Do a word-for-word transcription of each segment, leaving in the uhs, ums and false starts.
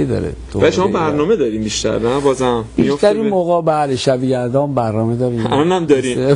داره. و شما برنامه داریم بیشتر نه بازم بیشتر این موقع بله شبیگردان برنامه داریم. الانم داریم.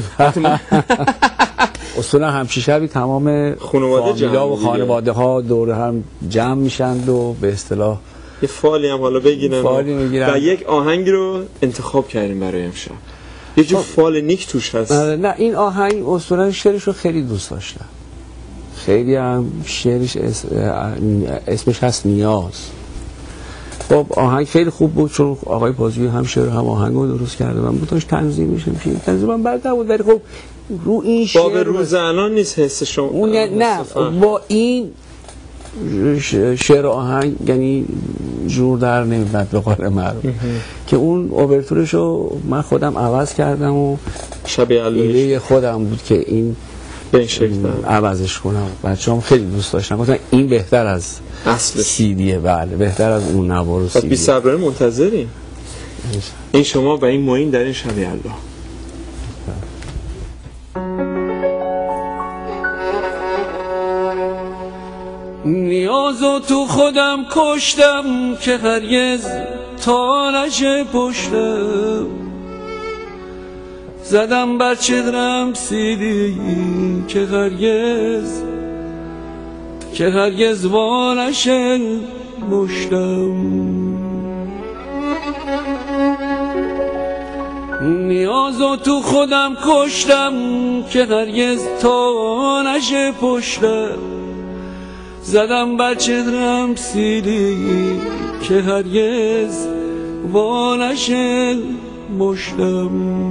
اصولا همچین شبی تمام خانواده و خانواده ها دور هم جمع میشند و به اصطلاح یه فالی هم حالا بگیرن و, و یک آهنگ رو انتخاب کردیم برای امشب. یه جو فال نیک توش هست. نه این آهنگ اصولا شعرش رو خیلی دوست داشتم. خیلی هم شعرش اسمش هست نیاز. خب آهنگ خیلی خوب بود چون آقای بازوی هم شعر هم آهنگ رو درست کرده من بود داشت تنظیم میشه میشه تنظیم من بد نبود ولی خب رو این شعر با به روز الان نیست حس شما اون نه با این شعر آهنگ یعنی جور در نمیاد به قول معروف که اون اوورتورش رو من خودم عوض کردم و شبیه ایده خودم بود که این به این شکل عوضش کنم. بچه‌ام خیلی دوست داشتن گفتن این بهتر از اصل سیدیه. بله بهتر از اون نوار و سیدی. بی صبرانه منتظریم این شما و این معین در این شب الله. نیازو تو خودم کشتم که هرگز تا نشه پشتم زدم بر چهرم سیدی که هرگز که هرگز وا نشه مشتم نیازو تو خودم کشتم که هرگز تا نشه پشتم زدم بر چهرم سیدی که هرگز وا نشه مشتم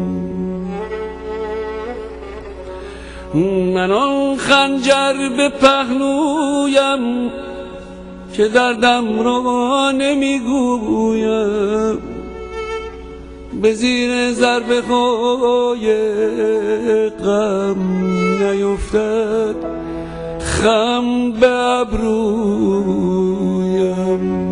من آن خنجر به پهلویم که دردم را نمیگویم به زیر ضربه های غم نیفتد خم به ابرویم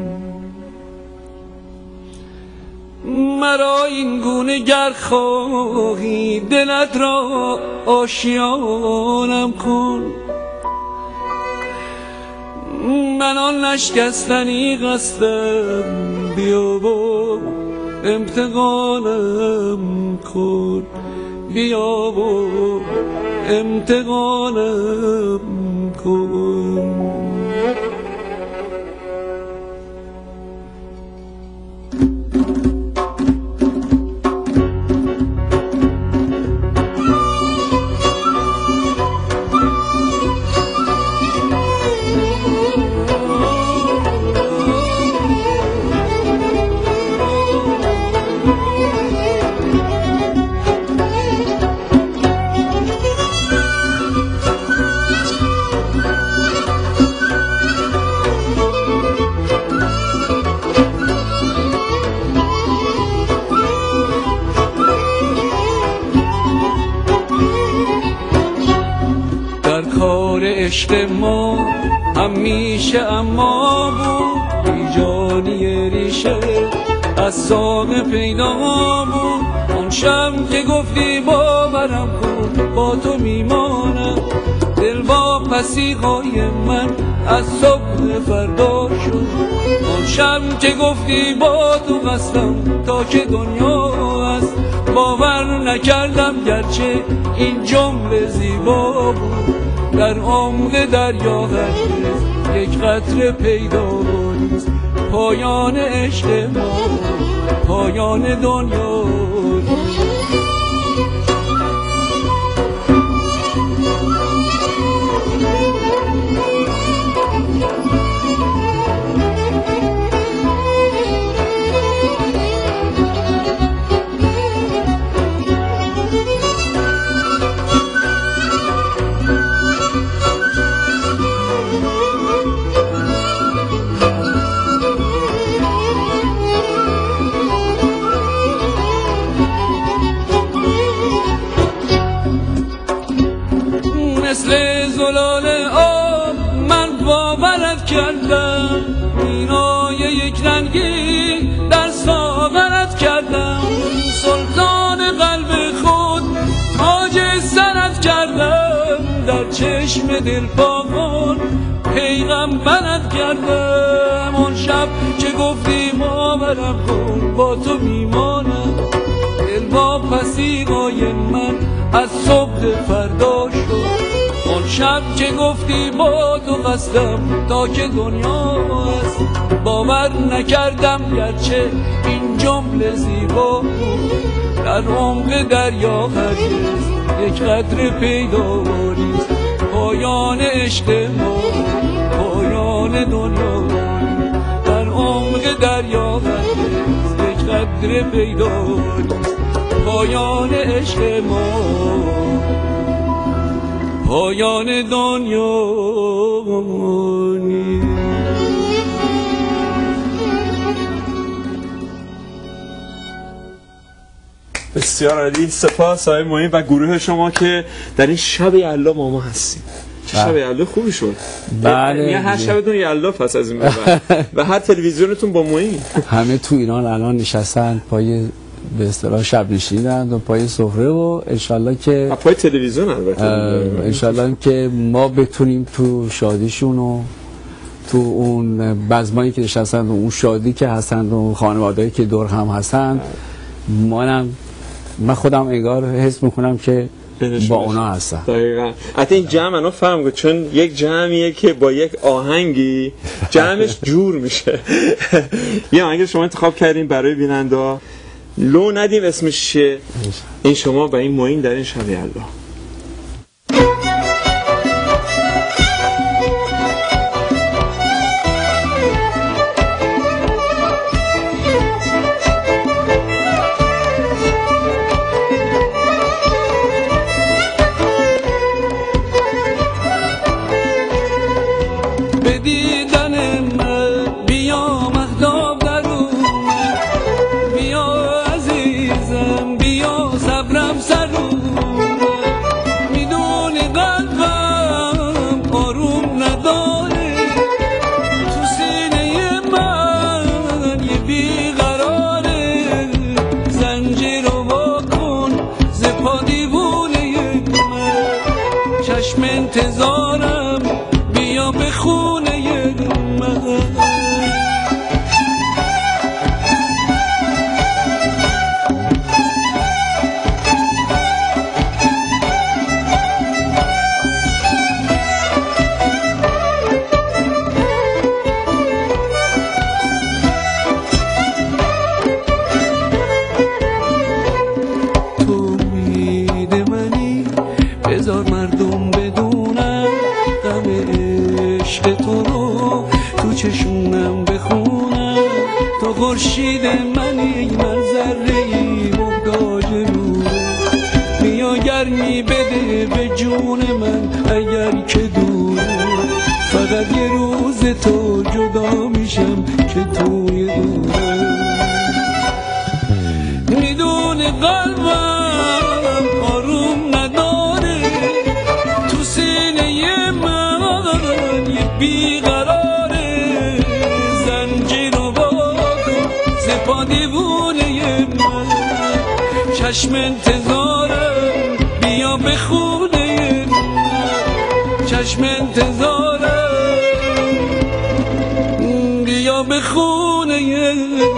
مرا این گونه گر خواهی دلت را آشیانم کن من آن نشکستنی قصدم بیا و امتحانم کن بیا و امتحانم کن عشق ما همیشه اما بود بی جانی ریشه از ساقه پیدا بود اون شب که گفتی باورم کن با تو میمانم دل با پسی های من از صبح فردا شد اون شب که گفتی با تو قصدم تا که دنیا است باور نکردم گرچه این جمله زیبا بود در عمق دریا هرگز یک قطره پیدا نیست پایان عشق ما پایان دنیا نیست مثل زلال آب من باورت کردم اینای یک رنگی در ساغرت کردم سلطان قلب خود تاج سرت کردم در چشم دل پاکان پیغمبرت کردم. اون شب که گفتی باورم کن با تو میمانم، دل با پسیبای من از صبح فردا شد. اون شب که گفتی با تو قصدم تا که دنیا است، باور نکردم گرچه این جمله زیبا بود. در عمق دریا هرگز یک قطره پیدا نیست، پایان عشق ما پایان دنیا. در عمق دریا هرگز یک قطره پیدا نیست، پایان عشق ما پایان دنیا نیست. بسیار عالی. سپاس آقای معین و گروه شما که در این شب یلدا با ما هستیم. چه شب یلدا خوبی شد. بله، یعنی هر شبتون یلدا پس از این به بعد و هر تلویزیونتون با معین. همه تو ایران الان نشستن پای به اصطلاح شب نشینن و پای سفره و انشالله که پای تلویزیون البته انشالله که ما بتونیم تو شادیشون و تو اون بزمایی که نشستن و اون شادی که هستن و خانواده‌ای که دور هم هستن، منم من خودم انگار حس میکنم که با اونا هستم. دقیقاً. حتی این جمع منو فهم کنم چون یک جمعیه که با یک آهنگی جمعش جور میشه. یه آهنگ شما انتخاب کردین برای بیننده، لو ندیم اسمش چیه؟ این شما با این معین در این شب یلدا. انتظارم بیا به خونه من. تو میده منی بذار مردم بدونم غم عشق تو رو تو چشونم بخونم. تو خورشید منی من ذره‌ای محتاج نور، بیا گرمی بده به جون من اگر که دور. فقط یه روز تو جدا میشم که توی دورم. میدونی قلبم آروم نداره، تو سینه من یه بیقراره. زنجیر رو واکن زپا دیوونه من، چشم انتظارم بیا به خونه من. چشم انتظارم بیا به خونه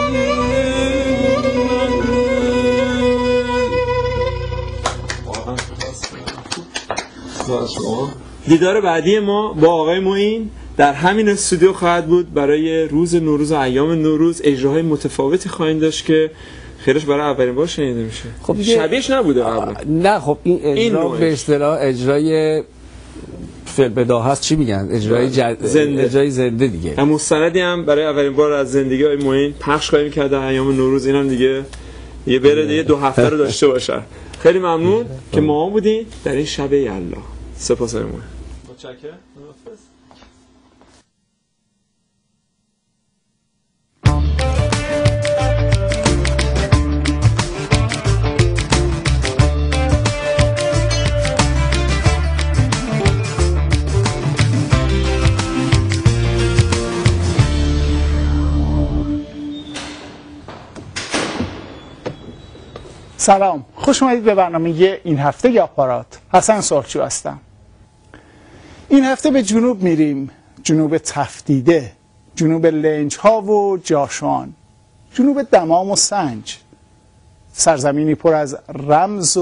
دیدار بعدی ما با آقای معین در همین استودیو خواهد بود. برای روز نوروز و ایام نوروز اجراهای متفاوتی خواهیم داشت که خیرش برای اولین بار شنیده میشه. خب شبیهش نبوده قبلا. نه خب این اجرا به اصطلاح اجرای فیلم هست، چی میگن؟ اجرای جد... زنده. اجرای زنده دیگه. هم مستندی هم برای اولین بار از زندگی آقای معین پخش خواهیم کرد در ایام نوروز. اینم دیگه یه بره دیگه دو هفته رو داشته باشه. خیلی ممنون که ما بودین در این شب یلدا. سپاس آقای معین. متشکرم. سلام، خوش اومدید به برنامه این هفته یا آپارات. حسن سرخچو هستم. این هفته به جنوب میریم، جنوب تفدیده، جنوب لنج ها و جاشوان، جنوب دمام و سنج، سرزمینی پر از رمز